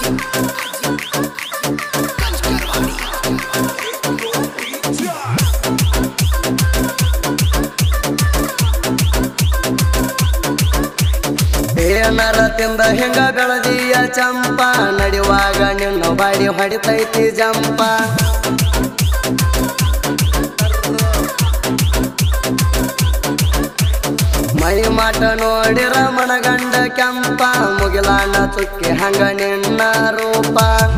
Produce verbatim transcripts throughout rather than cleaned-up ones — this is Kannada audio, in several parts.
ನರತಿಂದ ಹಿಂಗ ಬೆಳದಿಯ ಚಂಪ ನಡೆಯುವಾಗ ನಿನ್ನ ಬಾಡಿ ಹೊಡಿತೈತಿ ಜಂಪ ಮೈ ಮಾಟ ನೋಡಿರ ಮನಗಂಡ ಕೆಂಪ ಮುಗಿಲಾನ ಚುಕ್ಕಿ ಹಂಗ ನಿನ್ನ ರೂಪ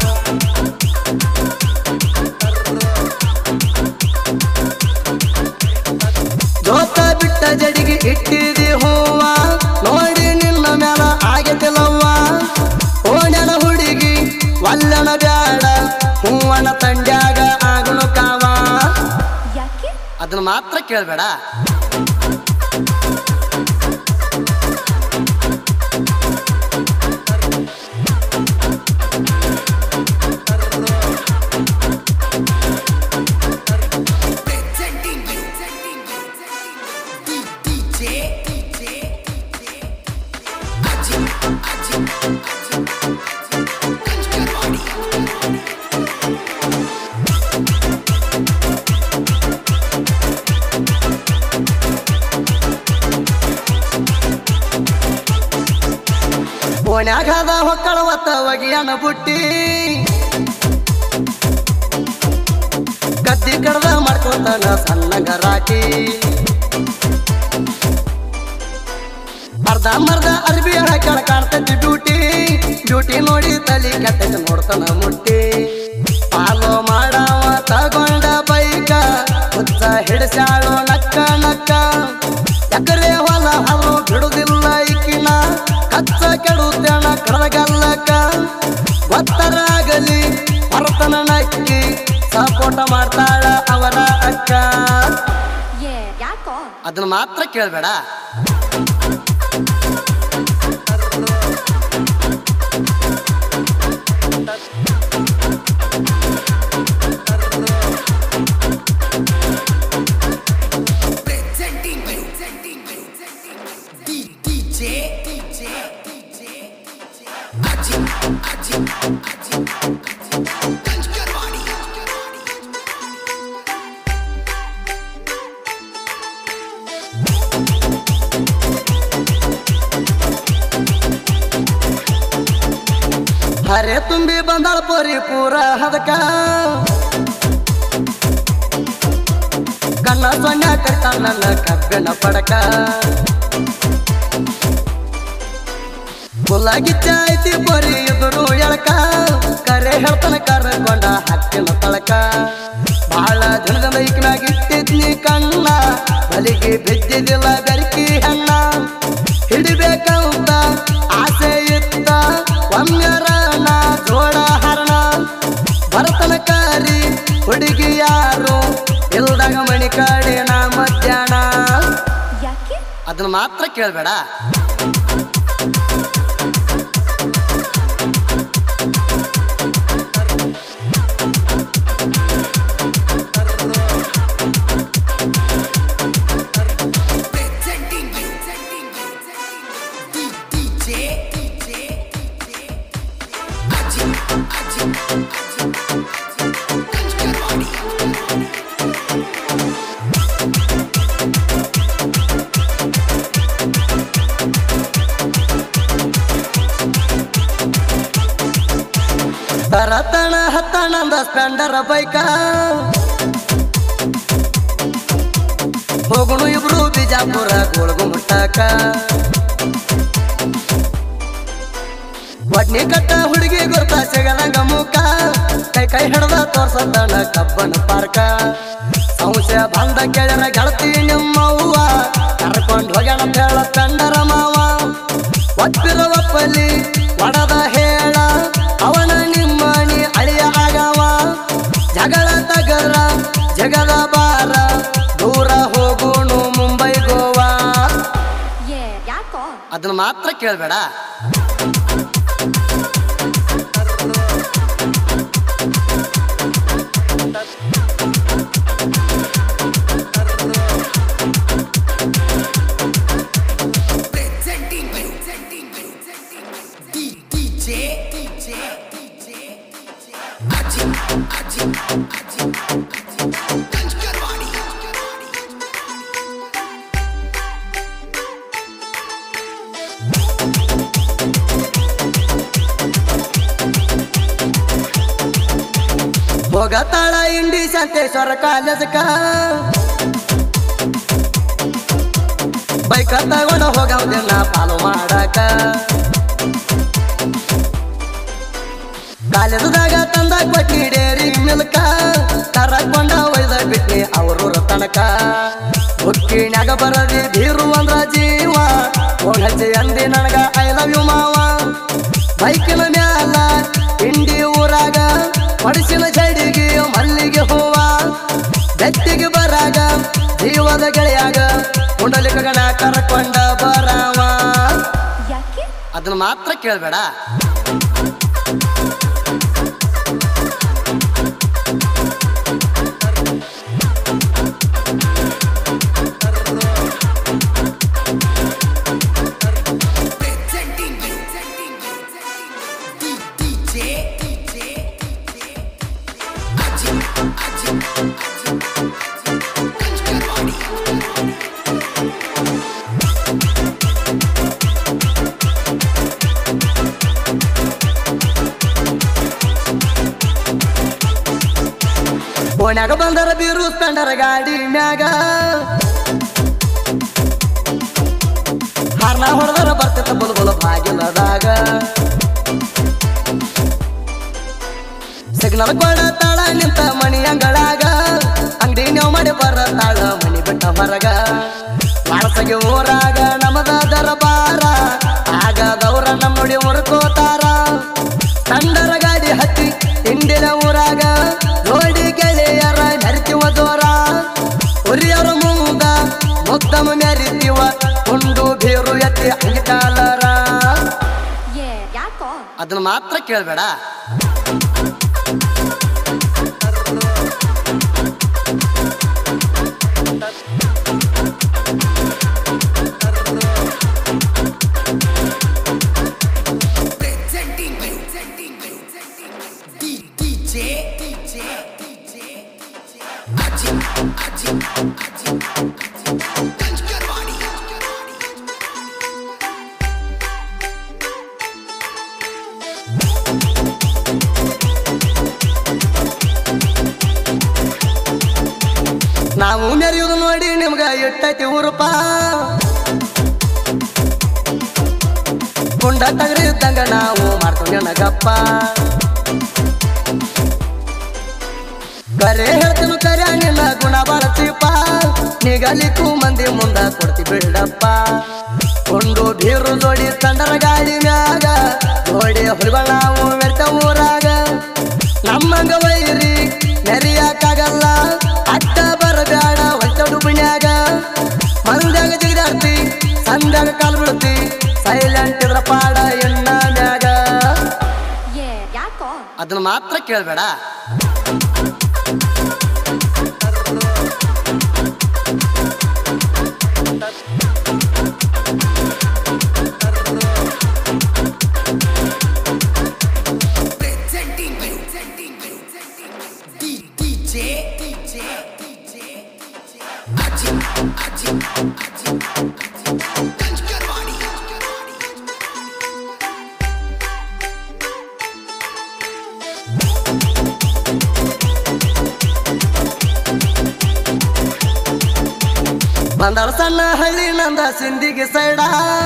ಜೋತ ಬಿಟ್ಟ ಜಡಿಗೆ ಇಟ್ಟಿದಿ ಹೂವ ನೋಡಿ ನಿನ್ನ ಮ್ಯಾಲ ಆಗತಿಲ್ಲವ್ವ ಓಣ್ಯನ ಹುಡುಗಿ ವಲ್ಲನ ಬ್ಯಾಡ ಹೂವನ ತಂಡ್ಯಾಗ ಆಗನು ಕಾವ ಅದನ್ನ ಮಾತ್ರ ಕೇಳ್ಬೇಡ ಓಣ್ಯಾಗದ ಹೊಕ್ಕಳವತ್ತ ಒಗಿಯನ ಬುಟ್ಟಿ ಗದ್ದಿ ಕಡ್ದ ಮಾಡ್ಕೊತಾನ ಸಣ್ಣ ಗರಾಟಿ ಅರ್ಧ ಮರ್ಧ ಅರ್ಬಿ ಹಾಕಳ ಕಾಣ್ತೈತಿ ಡ್ಯೂಟಿ ಡ್ಯೂಟಿ ನೋಡಿ ತಲಿ ಕೆಟ್ಟಕ್ಕೆ ನೋಡ್ತಾನ ಮುಟ್ಟಿ ಪಾಲೋ ಮಾಡವ ತಗೊಂಡ ಬೈಕ ಹುಚ್ಚ ಹಿಡಿಸ್ಯಾಳು ನಕ್ಕ ನಕ್ಕ ಎಕರೆ ಹೊಲ ಹಲವು ಬಿಡುದಿಲ್ಲ ಈಕಿನ ಕಚ್ಚ ಕೆಡುತ್ತೇಣ ಕಡಗಲ್ಲಕ ಗೊತ್ತರಾಗಲಿ ಹೊರತನ ನಕ್ಕಿ ಸಪೋಟ ಮಾಡ್ತಾಳ ಅವರ ಅಕ್ಕ ಅದನ್ನ ಮಾತ್ರ ಕೇಳ್ಬೇಡ ಹರೆ ತುಂಬಿ ಬಂದಾಳ ಪೋರಿ ಪೂರ ಹದಕ ಕಣ್ಣ ಸೊನ್ಯ ಕರ್ತಾಳ ನನ್ನ ಕಬ್ಬಿನ ಪಡಕ ಮುಲ್ಲಾಗಿಚ್ಚ ಐತಿ ಪೋರಿ ಎದುರು ಎಳಕ ಕರೆ ಹೇಳ್ತಾನ ಕರ್ಕೊಂಡ ಹಕ್ಕಿನ ತಳಕ ಬಾಳ ದಿನದ ಬೈಕ್ನಾಗ ಇಟ್ಟಿದ್ನಿ ಕಣ್ಣ ಬಲಿಗೆ ಬಿದ್ದಿದ್ದಿಲ್ಲ ಬೆರಕಿ ಹಣ್ಣ ಹಿಡಿಬೇಕಂತ ಆಸೆ ಇತ್ತ ಒಮ್ಮೆರ ಜೋಡ ಹರಣ ಭರತನ ಕಾರಿ ಹುಡುಗಿ ಯಾರು ಇಲ್ದಾಗ ಮಣಿ ಕಾಡಿನ ಮಧ್ಯಾಹ್ನ ಅದನ್ನ ಮಾತ್ರ ಕೇಳ್ಬೇಡ ತರತಣ ಹತ್ತಣಂದ ಸ್ಪೆಂಡರ ಬೈಕ ಹೋಗುಣು ಇಬ್ರು ಬಿಜಾಪುರ ಗೋಳ್ಗು ಮುಟ್ಟಕ ಒಡ್ನಿ ಕಟ್ಟ ಹುಡುಗಿ ಗುರ್ತ ಸಿಗದಂಗ ಮುಖ ಕೈ ಕೈ ಹಿಡ್ದ ತೋರ್ಸತಣ ಕಬ್ಬನ ಪಾರ್ಕ ಸಂಶಯ ಬಂದ ಕೇಳರ ಗೆಳತಿ ನಿಮ್ಮವ್ವ ಕರ್ಕೊಂಡು ಹೋಗ್ಯಾಣ ಹೇಳ ಸ್ಪೆಂಡರ ಮಾವ ಒಪ್ಪಿರುವ ಒಪ್ಪಲಿ ಒಡದ ಹೇಳ ಅವನ ನಿಮ್ಮನಿ ಅಳಿಯ ಆಗವ ಜಗಳ ತಗರ ಜಗದ ಬಾರ ದೂರ ಹೋಗುಣು ಮುಂಬೈ ಗೋವಾ ಅದನ್ನ ಮಾತ್ರ ಕೇಳ್ಬೇಡ D J ಹೋಗತಾಳ ಇಂಡಿ ಶಾಂತೇಶ್ವರ ಕಾಲೇಜಕ ಬೈಕ ತಗೊಂಡ ಹೋಗವ್ದಿನ ಪಾಲು ಮಾಡಕ ಕಾಲೇಜದಾಗ ತಂದ ಕೊಟ್ಟಿ ಡೇರಿ ಮಿಲ್ಕ ಕರಕೊಂಡ ಒಯ್ದ ಬಿಟ್ನಿ ಅವ್ರೂರ ತನಕ ಹುಕ್ಕಿನ್ಯಾಗ ಬರದಿ ಬೀರು ಅಂದ್ರ ಜೀವ ಹೋಗ್ ಹಚ್ಚಿ ಅಂದಿ ನನಗ ಐ ಲವ್ ಯು ಮಾವ ಬೈಕಿನ ಮ್ಯಾಲ ಇಂಡಿ ಊರಾಗ ಪಡಿಸಿನ ಜಡಿಗೆ ಮಲ್ಲಿಗೆ ಹೂವ ಬೆಟ್ಟಿಗೆ ಬರಾಗ ಜೀವದ ಗೆಳೆಯಾಗ ಕುಂಡಲಿಕ ಗಣ ಕರಕೊಂಡ ಬರವ ಅದನ್ನ ಮಾತ್ರ ಕೇಳ್ಬೇಡ ಓಣ್ಯಾಗ ಬಂದರ ಬೀರು ಕಂಡರ ಗಾಡಿ ಮ್ಯಾಗ ಹಾರ್ನ ಹೊಡೆದರ ಬರ್ತಿತ್ತ ಬುಲ್ಬುಲ್ ಬಾಗಿಲದಾಗ ಸಿಗ್ನಲ್ ಕೊಡತಾಳ ನಿಂತ ಮಣಿ ಅಂಗಳಾಗ ಅಂಗಡಿ ನೀವು ಮಾಡಿ ಬರತಾಳ ಮನಿ ಬಿಟ್ಟ ಹೊರಗ ಮಾಳಸಗೆ ಊರಾಗ ನಮದ ದರಬಾರ ಆಗದವ್ರ ನಮ್ಮ ನೋಡಿ ಮುರ್ಕೋತಾರ ಕಂಡರ ಗಾಡಿ ಹತ್ತಿ ಹಿಂಡಿನ ಊರಾಗ ನೋಡಿ ಗೆಳೆಯರ ಮೆರಿತಿವ ಜೋರ ಉರಿಯರ ಮುಂದ ಮುದ್ದಮ ಮೆರಿತಿವ ಉಂಡು ಬೀರು ಎತ್ತಿ ಅಂಗಿಕಾಲರ ಅದನ್ನ ಮಾತ್ರ ಕೇಳ್ಬೇಡ ನಾವು ಮೆರೆಯುವುದು ನೋಡಿ ನಿಮ್ಗ ಇಟ್ಟೈತಿ ಊರುಪ ಕುಂಡ ತಗರಿದ್ದಂಗ ನಾವು ಮಾಡ್ತೀವಿ ನನಗಪ್ಪ ಕರೆ ಹೇಳ್ತೀನಿ ಕರೆ ನಿನ್ನ ಗುಣ ಬಳಸಿಪ ನಿಗಲಿಕ್ಕೂ ಮಂದಿ ಮುಂದ ಕೊಡ್ತಿ ಬಿಡಪ್ಪ ಕೊಂಡು ಬೀರು ಜೋಡಿ ತಂಡರ ಗಾಡಿ ಮ್ಯಾಗ ಜೋಡಿ ಹೊರಗಳ ನಾವು ಮೆರ್ತ ಊರಾಗ ನಮ್ಮಂಗ ವೈರಿ ನೆರಿಯಾಕಾಗಲ್ಲ ಅಟ್ಟ ಬರಬೇಡ ಹೊಟ್ಟಡು ಬಿಣ್ಯಾಗ ಮಂದ್ಯಾಗ ಜಿಗಿದಾಡ್ತಿ ಸಂದ್ಯಾಗ ಕಾಲು ಬಿಡ್ತಿ ಸೈಲೆಂಟ್ ಇದ್ರ ಪಾಡ ಎಣ್ಣ ಮ್ಯಾಗ ಅದನ್ನ ಮಾತ್ರ ಕೇಳ್ಬೇಡ ಬಂದಳ ಸಣ್ಣ ಹಳ್ಳಿ ನಂದ ಸಿಂದಿಗೆ ಸೈಡ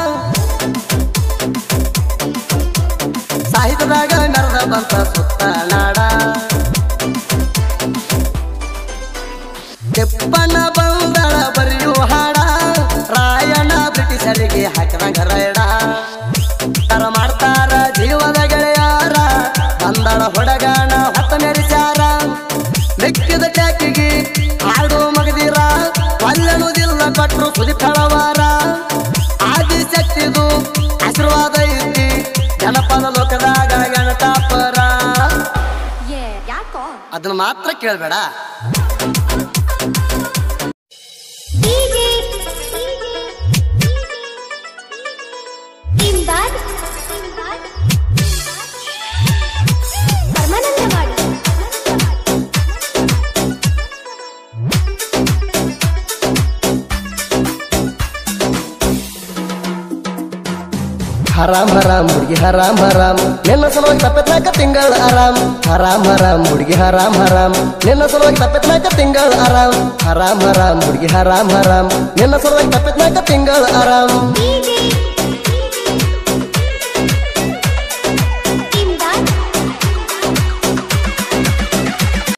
ಸಾಹಿತ್ಯದಾಗ ಮೆರೆದ ಬಂತ ಸುತ್ತ ನಾಡ ತಿಪ್ಪಣ್ಣ ಬಂದಳ ಬರಿಯು ಹಾಡ ರಾಯಣ್ಣ ಬ್ರಿಟಿಷರಿಗೆ ಹಾಕಿದಂಗ ರೈಡ ತರ ಮಾಡ್ತಾರ ಜೀವದ ಗೆಳೆಯಾರ ಬಂದಳ ಹೊಡಗಾಣ ಹೊತ್ತ ಮೆರಿಸ್ಯಾರ ಮೆಕ್ಕಿದ ಟ್ಯಾಕಿಗೆ ಹಾಡು ಮಗದಿರ ಒಲ್ಲನುದಿಲ್ಲ ಕೊಟ್ರು ಸುದಿ ಕಳವಾರ ಆದಿಶಕ್ತಿದು ಆಶೀರ್ವಾದ ಐತಿ ಜನಪದ ಲೋಕದಾಗ ಗಣತಾಪರ ಅದನ್ನ ಮಾತ್ರ ಕೇಳ್ಬೇಡ ಹರಾಮ್ ಹರಾಮ್ ಹುಡುಗಿ ಹರಾಮ್ ಹರಾಮ್ ನಿನ್ನ ಸಲುವಾಗಿ ತಪ್ಪತ್ನಾಕ ತಿಂಗಳ ಆರಾಮ್ ಹರಾಮ್ ಹರಾಮ್ ಹುಡುಗಿ ಹರಾಮ್ ಹರಾಮ್ ನಿನ್ನ ಸಲುವಾಗಿ ತಪ್ಪತ್ನಾಕ ತಿಂಗಳ ಆರಾಮ್ ಹರಾಮ್ ಹರಾಮ್ ಹುಡುಗಿ ಹರಾಮ್ ಹರಾಮ್ ನಿನ್ನ ಸಲುವಾಗಿ ತಪ್ಪತ್ನಾಕ ತಿಂಗಳ ಆರಾಮ್